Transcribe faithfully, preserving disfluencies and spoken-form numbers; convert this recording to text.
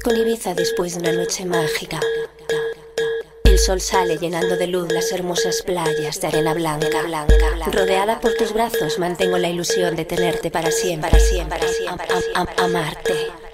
con Ibiza después de una noche mágica. El sol sale llenando de luz las hermosas playas de arena blanca, blanca, blanca. Rodeada por tus brazos mantengo la ilusión de tenerte para siempre, para siempre, para siempre, am, am, am, amarte.